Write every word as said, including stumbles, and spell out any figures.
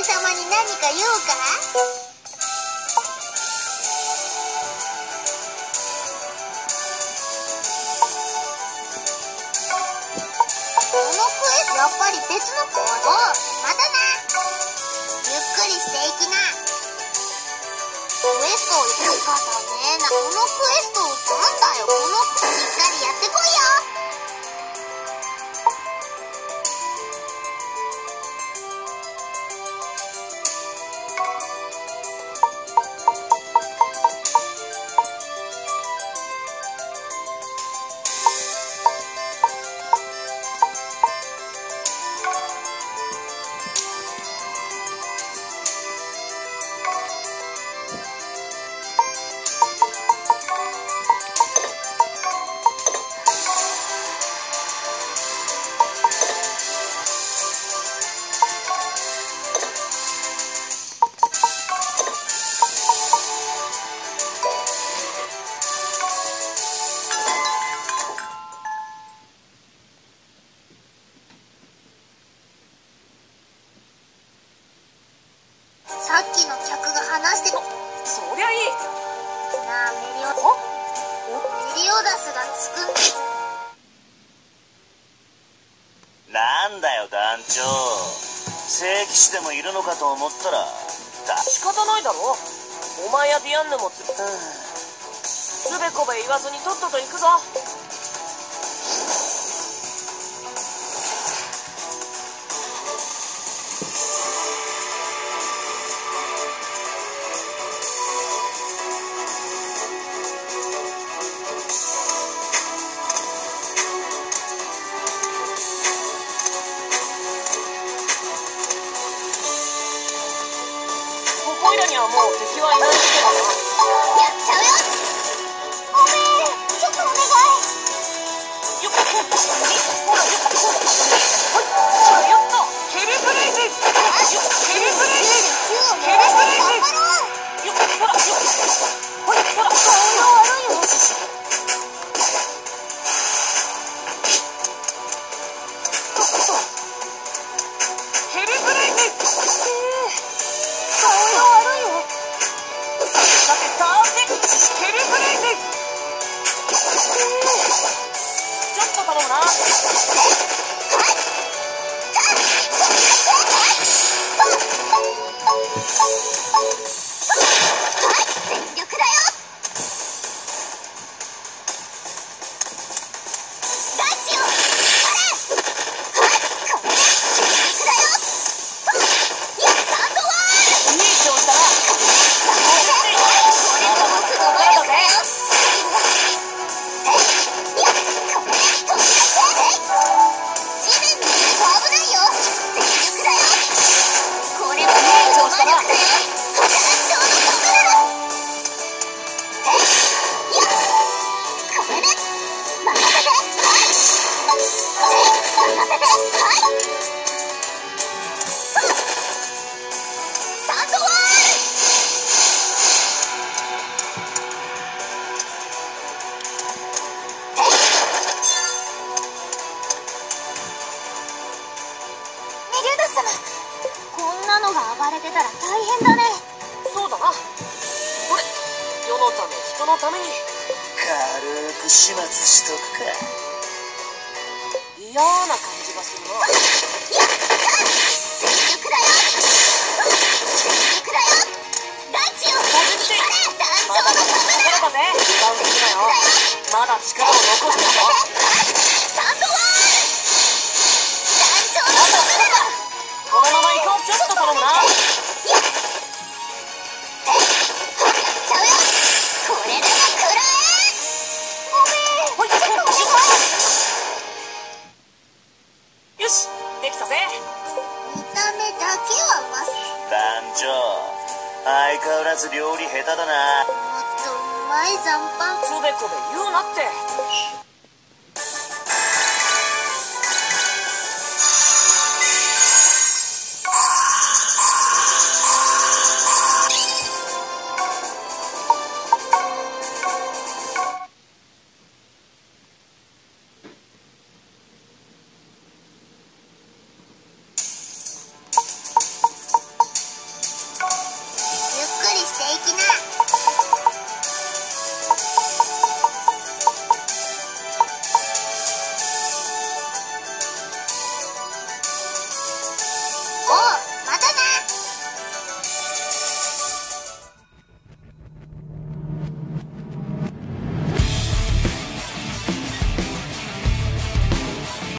様に何か言うか？このクエストやっぱり別の子？おう、またな。ゆっくりしていきな。クエストをやるかだね。な、このクエストをなんだよ。このしっかりやってこいよ。さっきの客が話してる。 そりゃいいなあ、メリオメリオダスがつく。 なんだよ団長、聖騎士でもいるのかと思ったらだ。 仕方ないだろ。お前やディアンヌもつつべこべ言わずにとっとと行くぞ。ここいらにはもう敵はいないけどな。 やっちゃうよ。おめえ、ちょっとお願い。 よっほらよっほらよっとケリブレイズ。ケリブレイズ。ケリブレイズ。よっほらよっほらほら顔が悪いよ。 ケリブレイズ。 顔が悪いよ。 さてさあてケリブレイズ。ちょっと頼むな。 全力だよ。ダッチよ、あれ。はい、これで全力だよ。やっ、サンドワール。 いい調子だな。 これも僕の魔力だよ。いや、これで飛び出して地面にいると危ないよ。全力だよ。これも僕の魔力だよ。団長のトンネル。いや、これで任せて。はい、任せて。はい、サンドワール。メリューダス様、こんなのが暴れてたら大変だね。 そうだな。これ世のため人のために軽く始末しとくか。 嫌な感じがするな。 やった、全力だよ。全力だよ。大地よ、 ご準備あれ、団まだまだ長のトンネル。 力だぜ。油断するなよ。まだ力を残してるぞ。 サンドワール。団長のトンネルだ。 このまま行こう。ちょっと頼むな。 やっちゃうよ。これでも食らえ。おめえ、 ほいちょっとお願い。 よし、できたぜ。 見た目だけはうまそう。 団長、相変わらず料理下手だな。 もっとうまい残飯。 つべこべ言うなって。